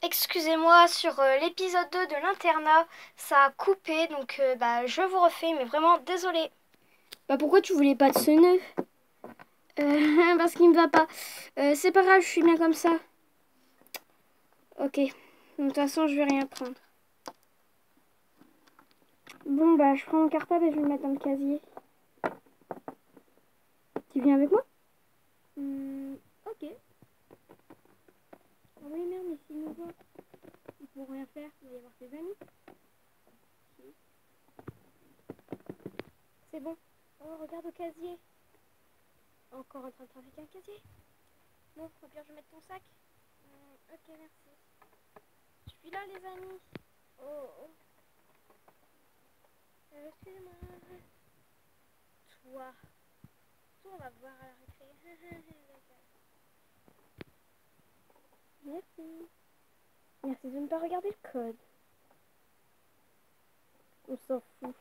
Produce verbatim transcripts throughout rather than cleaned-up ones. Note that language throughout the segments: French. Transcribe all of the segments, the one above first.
Excusez-moi, sur euh, l'épisode deux de l'internat, ça a coupé, donc euh, bah, je vous refais, mais vraiment désolée. Bah pourquoi tu voulais pas de ce neuf? euh, Parce qu'il me va pas. Euh, c'est pas grave, je suis bien comme ça. Ok. De toute façon, je vais rien prendre. Bon bah je prends mon cartable et je vais le mettre dans le casier. Tu viens avec moi? Hmm, ok. Ah oui merde, mais s'il nous voit, ils pourront rien faire, il va y avoir tes amis. C'est bon. Oh regarde au casier. Encore en train de trafiquer un casier. Bon, au pire je vais mettre ton sac. Hmm, ok merci. Je suis là les amis. Oh oh. Euh, excusez-moi. Toi. Toi on va voir à la récré. Merci. Merci de ne pas regarder le code. On s'en fout.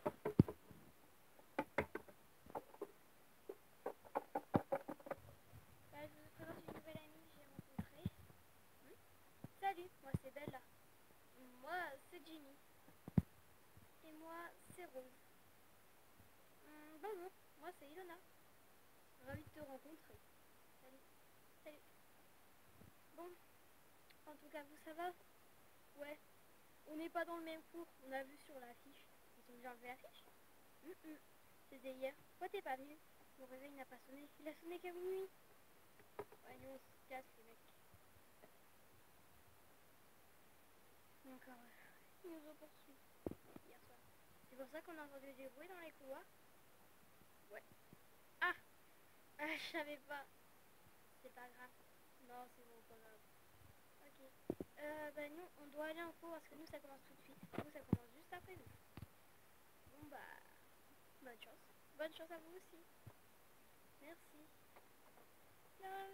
Bah, je vous présente une nouvelle amie que j'ai rencontrée. Hmm. Salut, moi c'est Bella. Moi c'est Ginny. Et moi c'est Rose. Hmm, bonjour, moi c'est Ilona. Ravie de te rencontrer. Salut. Salut. Bon, en tout cas vous ça va? Ouais. On n'est pas dans le même cours, on a vu sur l'affiche. Ils ont déjà enlevé l'affiche? mm -mm. C'était hier. Pourquoi t'es pas venu? Mon réveil n'a pas sonné. Il a sonné qu'à minuit. Ouais, nous on se casse les mecs. Encore, euh, ils nous ont poursuivis hier soir. C'est pour ça qu'on a entendu des bruits dans les couloirs? Ouais. Ah, ah je savais pas. C'est pas grave. Non, c'est bon, pas grave. Ok. Euh, bah nous, on doit aller en cours parce que nous, ça commence tout de suite. Nous, ça commence juste après nous. Bon, bah, bonne chance. Bonne chance à vous aussi. Merci. Ah,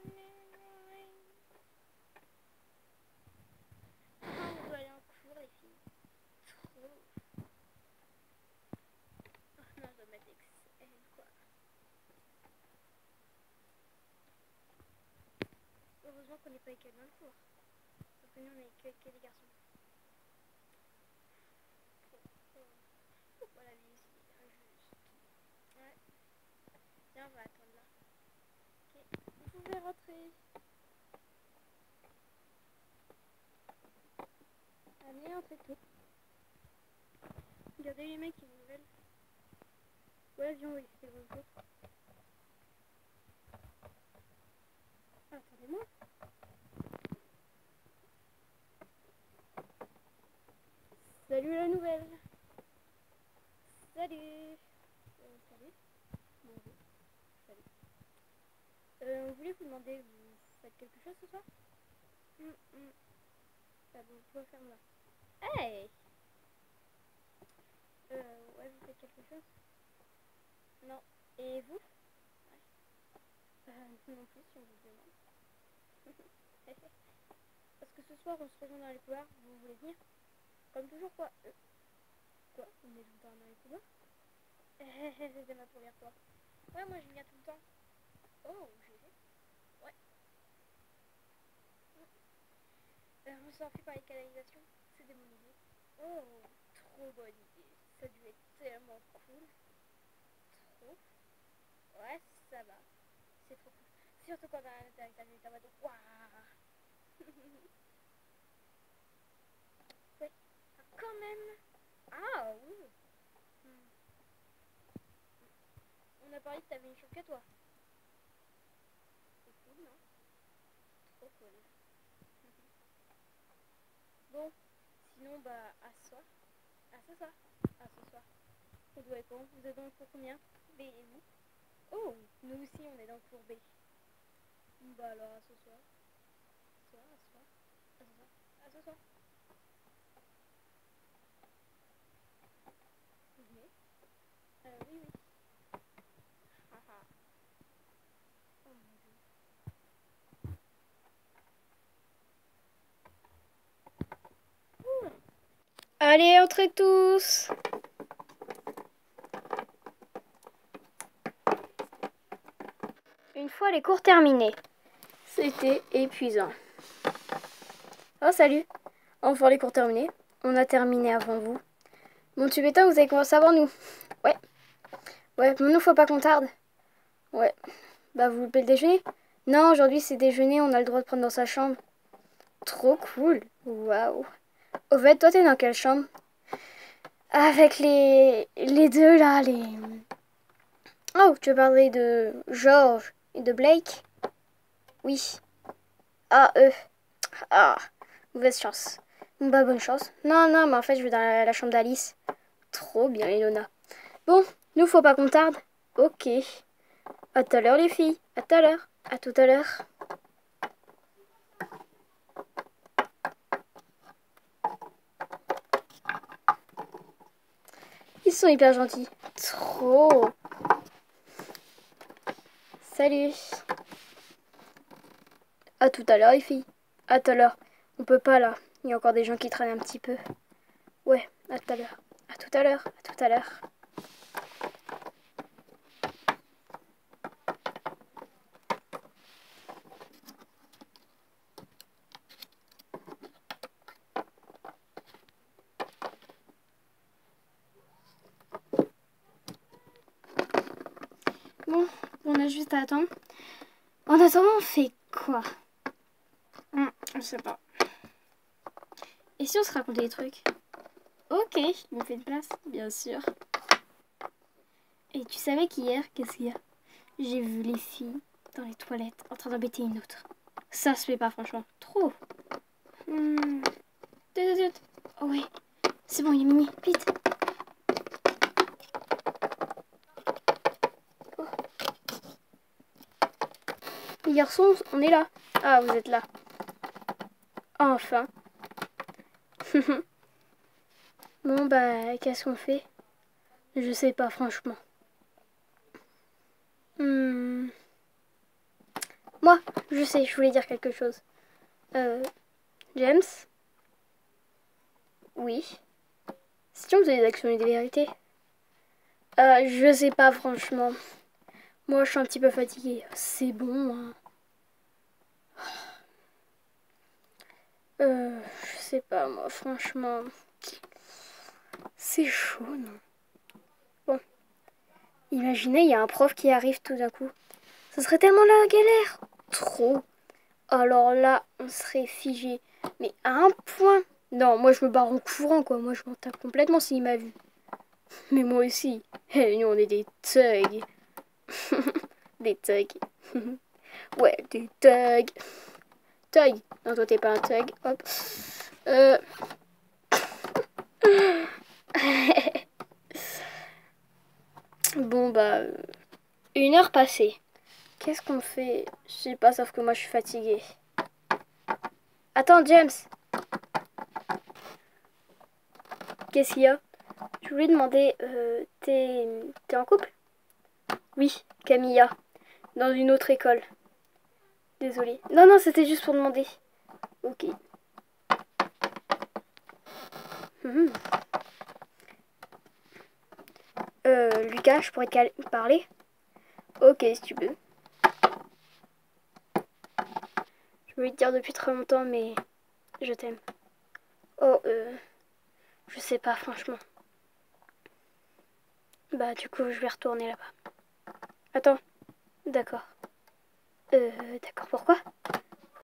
on doit aller en cours, les filles. Trop. Oh non, je dois mettre Excel, quoi. Heureusement qu'on n'est pas avec elle dans le cours. Parce que nous, on est que, que des garçons. Pourquoi la vie ici est injuste? Ouais. Tiens, on va attendre là. Ok. Vous pouvez rentrer. Allez, entrez tout. Regardez les mecs qui nous veulent. Ouais, viens, on va expliquer le bonjour. Ah, attendez-moi. Salut la nouvelle. Salut. Euh, salut. Bonjour. Salut. Euh, on voulait vous demander, vous faites quelque chose ce soir? Hum, hum. Ah bon, vous pouvez faire là. Hey. Euh, ouais, vous faites quelque chose? Non. Et vous? Ouais. Euh, non plus, si on vous demande. Parce que ce soir, on se rejoint dans les couloirs, vous voulez venir? Comme toujours, quoi. Euh, quoi? On est tout le temps dans les couloirs? C'est ma première fois. Ouais, moi je viens tout le temps. Oh, j'ai vu. Ouais. Euh, on s'en fait par les canalisations. C'était mon idée. Oh, trop bonne idée. Ça a dû être tellement cool. Trop. Ouais, ça va. C'est trop cool. Surtout quand t'as un intérieur avec ta mode. Waouh. Ouais. Ah, quand même. Ah, oui. Hmm. On a parlé que t'avais une chambre qu'à toi. C'est cool, non? Trop cool. Bon, sinon, bah, à ce soir. À ce soir. À ce soir. On doit être bon. Vous êtes dans le cours combien? B et vous? Oh, nous aussi, on est dans le cours B. Bah alors, à ce soir. À ce soir, à ce soir. À ce soir. À ce soir. Vous venez? Euh, oui, oui. Haha. Oh mon dieu. Ouh. Allez, entrez tous. Une fois les cours terminés, c'était épuisant. Oh, salut. Enfin, les cours terminés. On a terminé avant vous. Bon, tu m'étonnes, vous avez commencé avant nous. Ouais. Ouais, mais nous, faut pas qu'on tarde. Ouais. Bah, vous loupez le déjeuner? Non, aujourd'hui, c'est déjeuner, on a le droit de prendre dans sa chambre. Trop cool. Waouh. Au fait, toi, t'es dans quelle chambre? Avec les... les deux, là, les... Oh, tu parlais de George et de Blake? Oui. Ah, eux. Ah, mauvaise chance. Bah, bonne chance. Non, non, mais en fait, je vais dans la, la chambre d'Alice. Trop bien, Ilona. Bon, nous, faut pas qu'on tarde. Ok. À tout à l'heure, les filles. À tout à l'heure. À tout à l'heure. Ils sont hyper gentils. Trop. Salut. À tout à l'heure, les filles. À tout à l'heure. On peut pas, là. Il y a encore des gens qui traînent un petit peu. Ouais, à tout à l'heure. À tout à l'heure. À tout à l'heure. Bon, on a juste à attendre. En attendant, on fait quoi? Hum, Je sais pas. Et si on se racontait des trucs? Ok, on fait de place, bien sûr. Et tu savais qu'hier, qu'est-ce qu'il y a? J'ai vu les filles dans les toilettes en train d'embêter une autre. Ça se fait pas, franchement. Trop. Hmm. Oh oui, c'est bon, il est minuit. Vite. Oh. Les garçons, on est là. Ah, vous êtes là. Enfin. Bon, bah, qu'est-ce qu'on fait? Je sais pas, franchement. Hmm. Moi, je sais, je voulais dire quelque chose. Euh, James? Oui. Si on faisait des actions et des vérités? Euh, je sais pas, franchement. Moi, je suis un petit peu fatiguée. C'est bon, hein. Euh, je sais pas, moi, franchement. C'est chaud, non? Bon. Imaginez, il y a un prof qui arrive tout d'un coup. Ce serait tellement la galère. Trop. Alors là, on serait figé. Mais à un point. Non, moi, je me barre en courant, quoi. Moi, je m'en tape complètement s'il m'a vu. Mais moi aussi. Hey, nous, on est des thugs. Des thugs. Ouais, des thugs. Thug. Non, toi, t'es pas un thug. Hop. Euh... Bon, bah... Une heure passée. Qu'est-ce qu'on fait? Je sais pas, sauf que moi, je suis fatiguée. Attends, James. Qu'est-ce qu'il y a? Je voulais demander... Euh, t'es... T'es en couple? Oui, Camilla. Dans une autre école. Désolée. Non, non, c'était juste pour demander. Ok. Mmh. Euh, Lucas, je pourrais te parler? Ok, si tu veux. Je voulais te dire depuis très longtemps, mais je t'aime. Oh, euh... Je sais pas, franchement. Bah, du coup, je vais retourner là-bas. Attends. D'accord. Euh, d'accord, pourquoi?